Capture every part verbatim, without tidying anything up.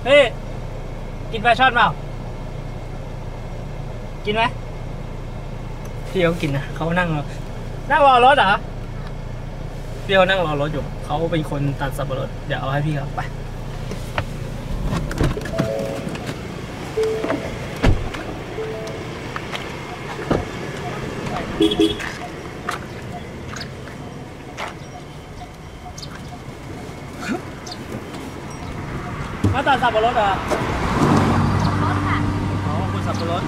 เฮ้ยกินปลาช่อนเปล่ากินไหมพี่เขากินนะเขานั่งนั่งรอรถเหรอพี่เขานั่งรอรถอยู่เขาเป็นคนตัดสับปะรดเดี๋ยวเอาให้พี่เขาไปมาตัดสับปะรดเหรอรถค่ะอ๋อคุณสับปะรด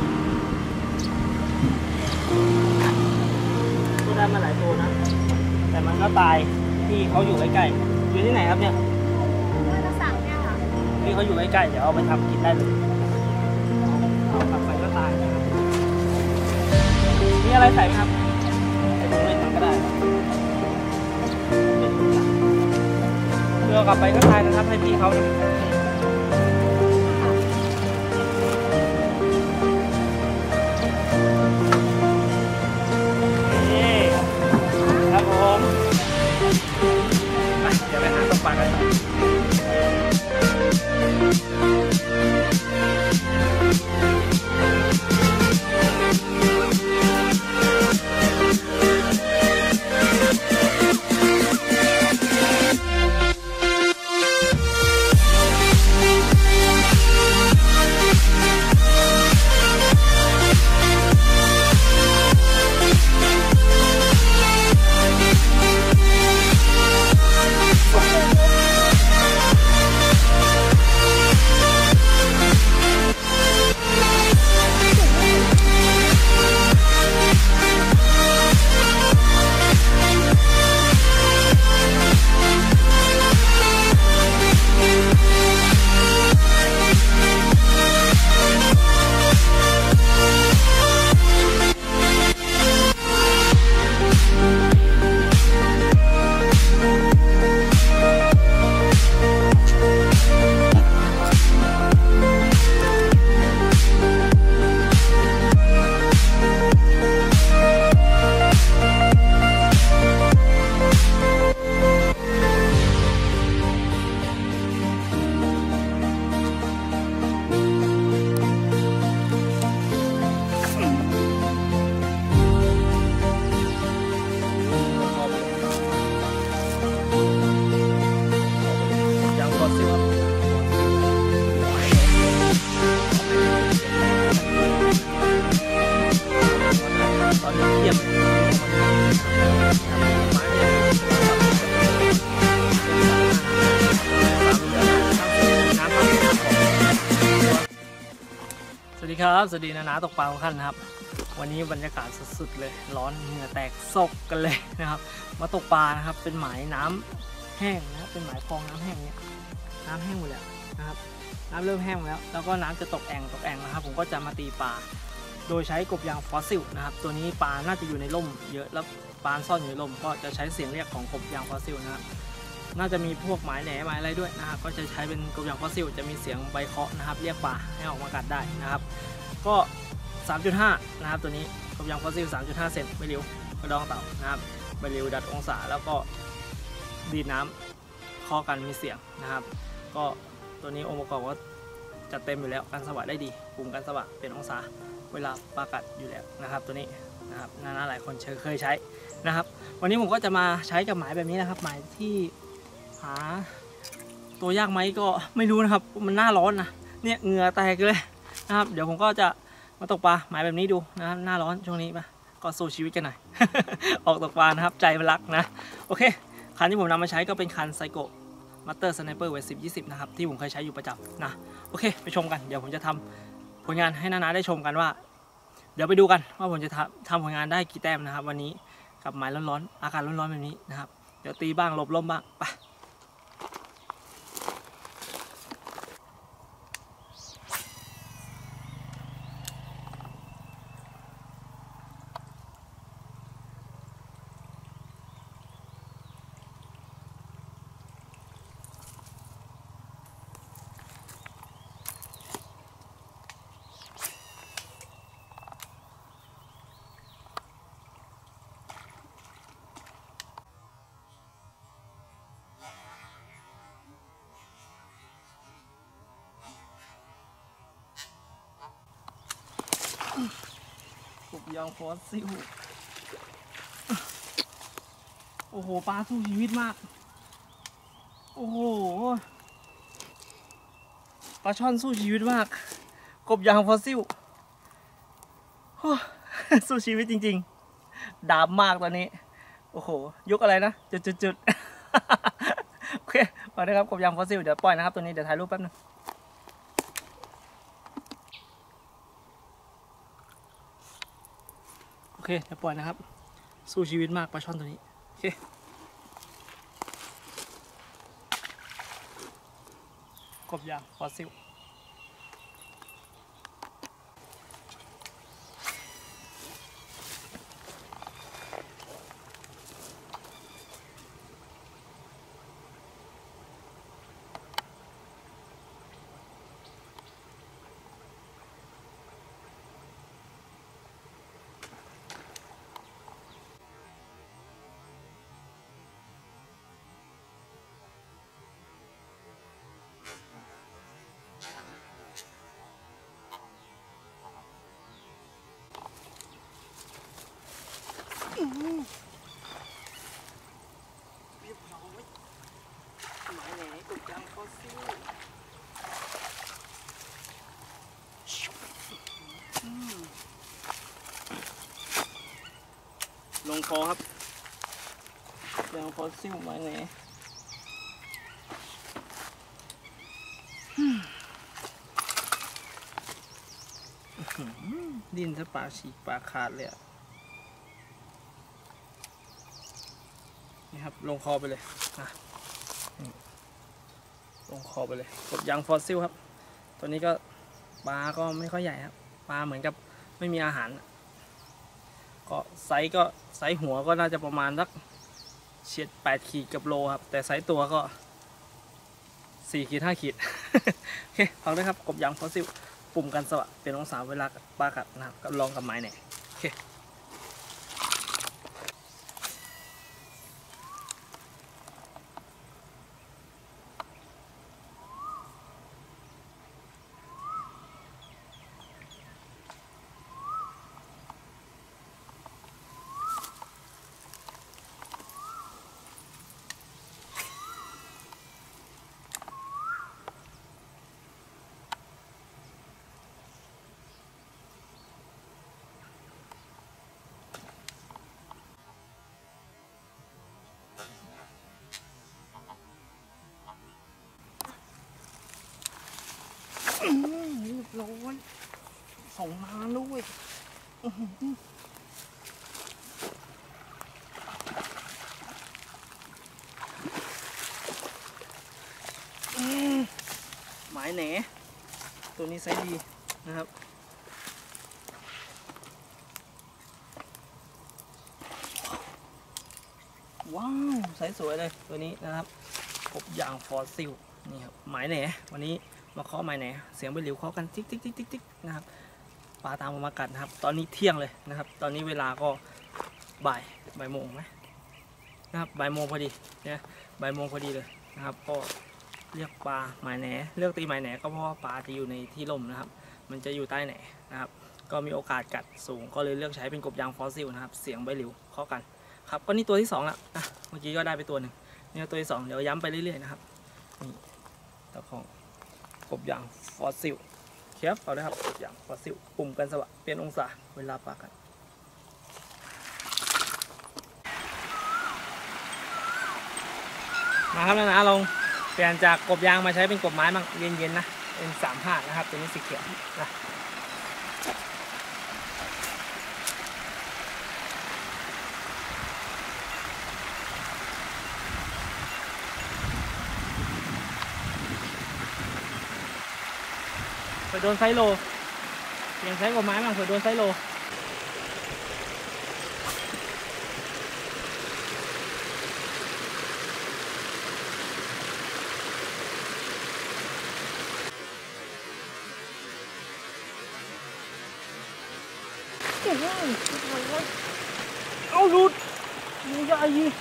ตัวได้มาหลายตัวนะแต่มันก็ตายที่เขาอยู่ใกล้ๆอยู่ที่ไหนครับเนี่ยที่เราสั่งเนี่ยค่ะที่เขาอยู่ใกล้ๆเดี๋ยวเอาไปทำกินได้เลยเอากลับไปก็ตายนะครับมีอะไรใส่ไหมครับใส่ถุงเลยถังก็ได้เรือ กลับไปก็ตายนะครับให้พี่เขานะครับผมไปเดี๋ยวไปหาตกปลากันสวัสดีครับสวัสดีนะนะตกปลาทุกท่านนะครับวันนี้บรรยากาศสุดๆเลยร้อนเหงื่อแตกซกกันเลยนะครับมาตกปลานะครับเป็นหมายน้ำแห้งนะเป็นหมายคลองน้ำแห้งเนี่ยน้ำแห้งหมดแล้วนะครับน้ำเริ่มแห้งแล้วแล้วก็น้ำจะตกแอ่งตกแอ่งนะครับผมก็จะมาตีปลาโดยใช้กบยางฟอสซิลนะครับตัวนี้ปลาน่าจะอยู่ในร่มเยอะแล้วปลาซ่อนอยู่ในร่มก็จะใช้เสียงเรียกของกบยางฟอสซิลนะครับน่าจะมีพวกหมายแหน่หมายอะไรด้วยนะครับก็จะใช้เป็นกบยางฟอสซิลจะมีเสียงใบเคาะนะครับเรียกปลาให้ออกมากัดได้นะครับก็ สามจุดห้า นะครับตัวนี้กบยางฟอสซิล สามจุดห้า เซนไม่ริ้วกระดองเต่านะครับไม่ริ้วดัดองศาแล้วก็ดีดน้ำเคาะกันมีเสียงนะครับก็ตัวนี้องค์ประกอบก็จัดเต็มอยู่แล้วการสวัสดได้ดีปุ่มการสวัสดเป็นองศาเวลาปลากัดอยู่แล้วนะครับตัวนี้นะครับน่าหลายคนเคยใช้นะครับวันนี้ผมก็จะมาใช้กับหมายแบบนี้นะครับหมายที่หาตัวยากไหมก็ไม่รู้นะครับมันหน้าร้อนนะเนี่ยเหงื่อแตกเลยนะครับเดี๋ยวผมก็จะมาตกปลาหมายแบบนี้ดูนะครับหน้าร้อนช่วงนี้ปะก็สู้ชีวิตกันหน่อย ออกตกปลานะครับใจมันรักนะโอเคคันที่ผมนำมาใช้ก็เป็นคันไซโกมัตเตอร์สไนเปอร์เวทสิบยี่สิบนะครับที่ผมเคยใช้อยู่ประจำนะโอเคไปชมกันเดี๋ยวผมจะทำผลงานให้นานาได้ชมกันว่าเดี๋ยวไปดูกันว่าผมจะทำทำผลงานได้กี่แต้มนะครับวันนี้กับหมายร้อนๆอากาศร้อนๆแบบนี้นะครับเดี๋ยวตีบ้างหลบลมบ้างไปกบยางฟอสซิลโอ้โหปลาสู้ชีวิตมากโอ้โหปลาช่อนสู้ชีวิตมากกบยางฟอสซิลสู้ชีวิตจริงๆดาบมากตอนนี้โอ้โหยกอะไรนะจุดๆโอเคไปนะครับกบยางฟอสซิลเดี๋ยวปล่อยนะครับตัวนี้เดี๋ยวถ่ายรูปแป๊บนึงโอเคเดี๋ยวปล่อยนะครับสู้ชีวิตมากปลาช่อนตัวนี้โอเคกบยางฟอสซิลเรียบร้อยหมายไหนกบยางฟอสซิลลงคอครับยางฟอสซิลหมายไหนดินสปาฉีกปากขาดเลยอ่ะนี่ครับลงคอไปเลยอ่ะลงคอไปเลยกบยางฟอสซิลครับตัวนี้ก็ปลาก็ไม่ค่อยใหญ่ครับปลาเหมือนกับไม่มีอาหารก็ไซส์ก็ไซส์หัวก็น่าจะประมาณสักเฉียดแปดขีดกับโลครับแต่ไซส์ตัวก็สี่ขีดห้าขีดโอเคฟังด้วยครับกบยางฟอสซิลปุ่มกันสวะเป็นองศาเวลาปลากัดนะครับก็ลองกับไม้เนี่ยโอเคเรียบร้อยส่งมาด้วยหมายแหนตัวนี้ไซส์ดีนะครับว้าวไซส์สวยเลยตัวนี้นะครับกบยางฟอสซิลนี่ครับหมายแหนวันนี้มาเคาะหมายแหนเสียงใบหลิวเคาะกันติ๊กติ๊กติ๊กติ๊กติ๊กนะครับปลาตามมากัดนะครับตอนนี้เที่ยงเลยนะครับตอนนี้เวลาก็บ่ายบ่ายโมงไหมนะครับบ่ายโมงพอดีเนี่ยบ่ายโมงพอดีเลยนะครับก็เรียกปลาหมายแหนเลือกตีหมายแหนก็เพราะว่าปลาจะอยู่ในที่ร่มนะครับมันจะอยู่ใต้แหนนะครับก็มีโอกาสกัดสูงก็เลยเลือกใช้เป็นกบยางฟอสซิลนะครับเสียงใบหลิวเคาะกันครับก็นี่ตัวที่สองละอ่ะเมื่อกี้ก็ได้ไปตัวหนึ่งนี่ตัวที่สองเดี๋ยวย้ำไปเรื่อยๆนะครับนี่ตัวของกบยางฟอสซิลเทียบเอาเลยครับกบยางฟอสซิลปุ่มกันสวะเปลี่ยนองศาเวลาปลากันมาครับนะนะลงเปลี่ยนจากกบยางมาใช้เป็นกบไม้บ้างเย็นๆนะเป็นสามห้านะครับตัวนี้สีเขียวนะเผื่อโดนไซโลเปลี่ยนใช้กบไม้บ้างเผื่อโดนไซโลเอาหลุดงูใหญ่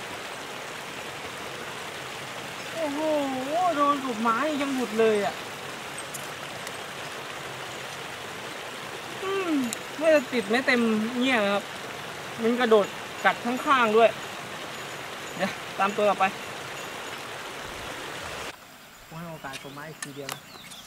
โอ้โหโดนกบไม้ยังหลุดเลยอ่ะอืมโหไม่จะติดไม่เต็มเงี้ยครับมันกระโดดกัดข้างๆด้วยเดี๋ยวตามตัวต่อไปผมให้โอกาสผมมาอีกทีเดียวนะ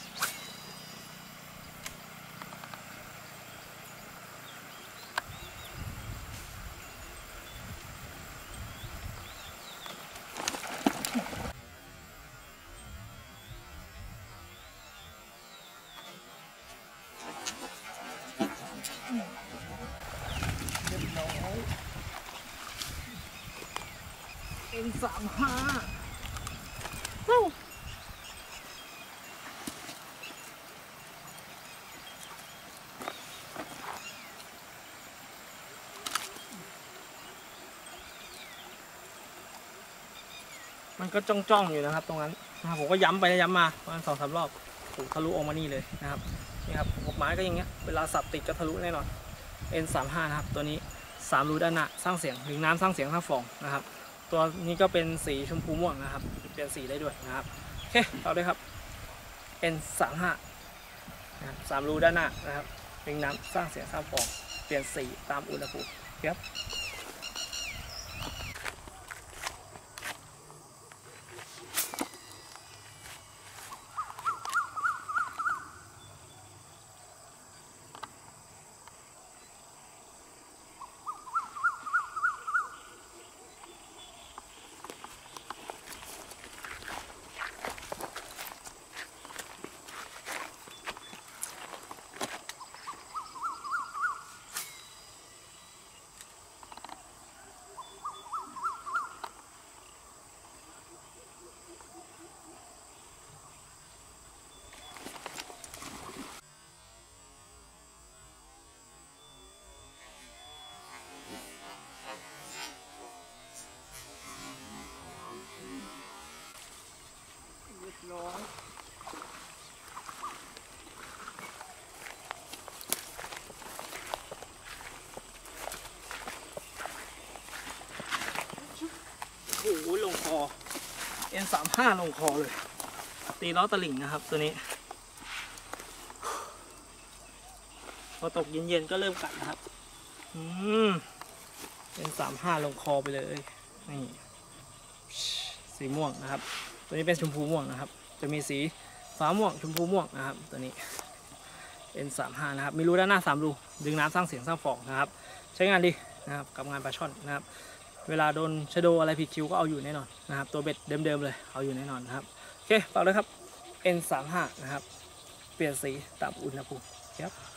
เรียบร้อยเอ็นสามห้ามันก็จ้องๆอยู่นะครับตรงนั้นนะครับผมก็ย้ำไปย้ำมาประมาณสองสามรอบถูกทะลุออกมานี่เลยนะครับนี่ครับหัวไม้ก็อย่างเงี้ยเวลาสับติดก็ทะลุแน่นอน เอ็น สามห้า นะครับตัวนี้สามรูด้านหน้าสร้างเสียงหรือน้ำสร้างเสียงสร้างฟองนะครับตัวนี้ก็เป็นสีชมพูม่วงนะครับเปลี่ยนสีได้ด้วยนะครับโอเคต่อเลยครับ เอ็น สามห้า นะครับสามรูด้านหน้านะครับเป็นน้ำสร้างเสียงสร้างฟองเปลี่ยนสีตามอุณหภูมิครับร้อยโอ้โหลงคอ เอ็น สามห้า ลงคอเลยตีล้อตะหลิ่งนะครับตัวนี้พอตกเย็นๆก็เริ่มกัดนะครับอืม เอ็น สามห้า ลงคอไปเลยนี่สีม่วงนะครับตัวนี้เป็นชมพูม่วงนะครับจะมีสีฟ้าม่วงชมพูม่วงนะครับตัวนี้ เอ็น สามห้า นะครับมีรูด้านหน้าสามรูดึงน้ำสร้างเสียงสร้างฟองนะครับใช้งานดีนะครับกับงานปลาช่อนนะครับเวลาโดนชะโดอะไรผิดคิวก็เอาอยู่แน่นอนนะครับตัวเบ็ดเดิมๆเลยเอาอยู่แน่นอนนะครับโอเคฝากเลยครับ เอ็น สามห้า นะครับเปลี่ยนสีตามอุณหภูมิครับ